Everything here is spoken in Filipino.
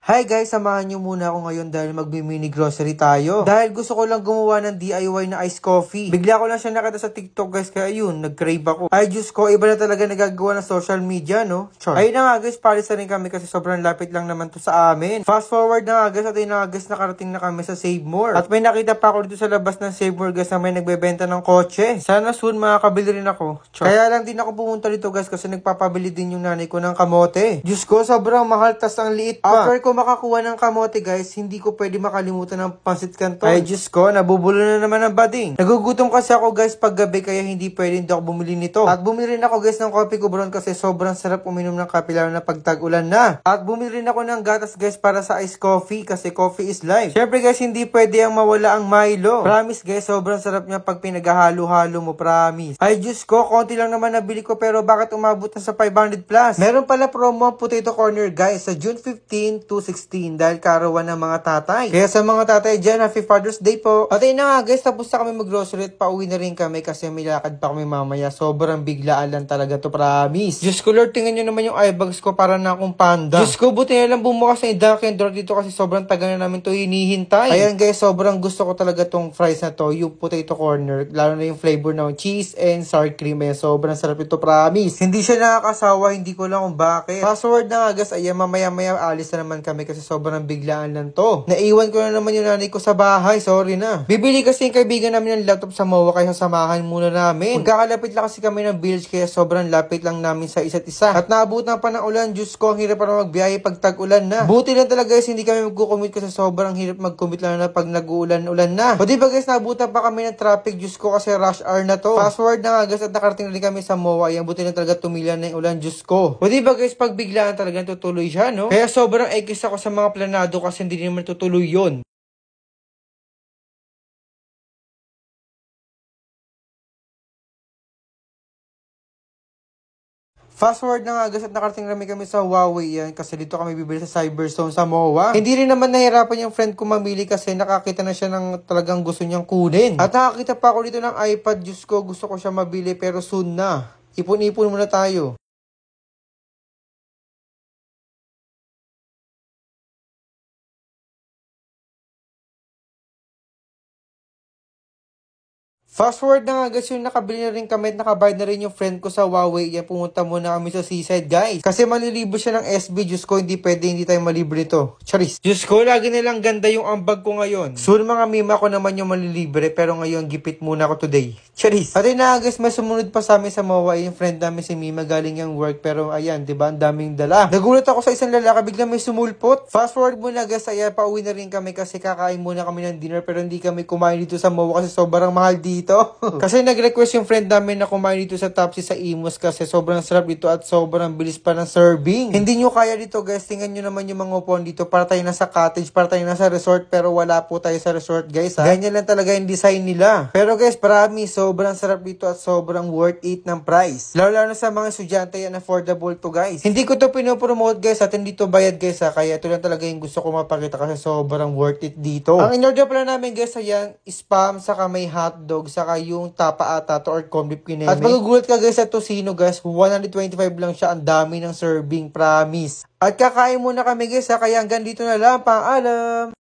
Hi guys, samahan niyo muna ako ngayon dahil magmi-mini grocery tayo. Dahil gusto ko lang gumawa ng DIY na iced coffee. Bigla ko lang siya nakita sa TikTok guys, kaya yun, nag-crave ako. Ay Diyos ko, iba na talaga nagagawa ng social media, no? Char. Ayun na nga guys, palis na rin kami kasi sobrang lapit lang naman to sa amin. Fast forward na nga guys, at ayun na nga guys, nakarating na kami sa Save More. At may nakita pa ako dito sa labas ng Save More guys na may nagbebenta ng kotse. Sana soon makakabili rin ako. Char. Kaya lang din ako pumunta dito guys kasi nagpapabili din yung nanay ko ng kamote. Diyos ko, sobrang mahal, tas ang liit pa. After ko makakuha ng kamote guys, hindi ko pwede makalimutan ng pansit canton. Ay Diyos ko, nabubulo na naman ang bading. Nagugutom kasi ako guys pag gabi, kaya hindi pwede hindi ako bumili nito. At bumili rin ako guys ng coffee ko brown kasi sobrang sarap uminom ng kape lalo na pag tag-ulan na. At bumili rin ako ng gatas guys para sa iced coffee kasi coffee is life. Syempre guys, hindi pwede ang mawala ang Milo. Promise guys, sobrang sarap niya pag pinaghahalo-halo mo, promise. Ay Diyos ko, konti lang naman nabili ko pero bakit umabot na sa 500 plus? Meron pala promo ang potato corner guys sa June 15 to 16 dahil karawan ng mga tatay. Kaya sa mga tatay dyan, Happy Father's Day po. At ayun na nga guys, tapos na kami mag-grocery at pauwi na rin kami kasi may lakad pa kami mamaya. Sobrang biglaan lang talaga to, promise. Diyos ko Lord, tingnan nyo naman yung eyebags ko para na akong panda. Diyos ko, buti na lang bumukas ng Dunkin' door dito kasi sobrang tagal na namin to hinihintay. Ayan guys, sobrang gusto ko talaga tong fries na to, yung potato corner. Lalo na yung flavor ng cheese and sour cream. Ayan, sobrang sarap ito, promise. Hindi siya nakakasawa, hindi ko lang kung bakit. Password na nga guys, ayan, mamaya-maya alis na naman kami kasi sobrang biglaan lang to. Naiwan ko na naman yung nanay ko sa bahay, sorry na. Bibili kasi yung kaibigan namin ng laptop sa MOA kaya samahan muna namin. Magkakalapit lang kasi kami ng village kaya sobrang lapit lang namin sa isa't isa. At naabutan pa ng ulan, Diyos ko, ang hirap pa na magbiyahe pag tag-ulan na. Buti lang talaga guys, hindi kami mag-commute kasi sobrang hirap mag-commute lang na pag nag-uulan-ulan na. O diba guys, naabutan pa kami ng traffic, Diyos ko, kasi rush hour na to. Fast forward na nga guys at nakarating na rin kami sa MOA. Yan, buti lang talaga tumilan na yung ulan, Diyos ko. O diba guys, pag biglaan talaga tutuloy siya, no? Kaya sobrang ekis ako sa mga planado kasi hindi naman tutuloy yun. Fast forward na nga guys at nakarating kami sa Huawei yan kasi dito kami bibili sa Cyberzone sa MOA. Hindi rin naman nahirapan yung friend ko mamili kasi nakakita na siya ng talagang gusto niyang kunin. At nakakita pa ako dito ng iPad, Diyos ko, gusto ko siya mabili pero soon na. Ipon-ipon muna tayo. Fast forward na nga guys, yung nakabili na rin kami at nakabayad na rin yung friend ko sa Huawei. Yan, pumunta muna kami sa seaside guys. Kasi malilibre siya ng SB, Diyos ko, hindi pwede hindi tayo malibre nito. Charis. Diyos ko, lagi nilang ganda yung ambag ko ngayon. Soon mga mima ko naman yung malilibre, pero ngayon gipit muna ako today. Charis. At yun na guys, may sumunod pa sa amin sa MOA. Yung friend namin si Mima galing yung work, pero ayan, diba, ang daming dala. Nagulat ako sa isang lalaki, bigla may sumulpot. Fast forward muna guys, ayan, pauwi na rin kami kasi kakain muna kami ng dinner, pero hindi kami kumain dito sa MOA kasi sobrang mahal dito. Kasi nag-request yung friend namin na kumain dito sa Topsy sa Imus kasi sobrang sarap dito at sobrang bilis pa ng serving. Hindi nyo kaya dito guys, tingnan nyo naman yung mga upuan dito, para tayo nasa cottage, para tayo nasa resort, pero wala po tayo sa resort guys ha. Ganyan lang talaga yung design nila. Pero guys, promise, sobrang sarap dito at sobrang worth it ng price. Lalo na sa mga estudyante yan, affordable to guys. Hindi ko to pinopromote guys at hindi to bayad guys ha, kaya ito lang talaga yung gusto ko mapakita kasi sobrang worth it dito. Ang in-order pala namin guys, ayan, spam, saka may hotdog, saka yung tapa ata to or corned beef kineme. At magugulat ka guys sa tocino guys, 125 lang siya, ang dami ng serving, promise. At kakain muna kami guys ha, kaya hanggang dito na lang, paalam!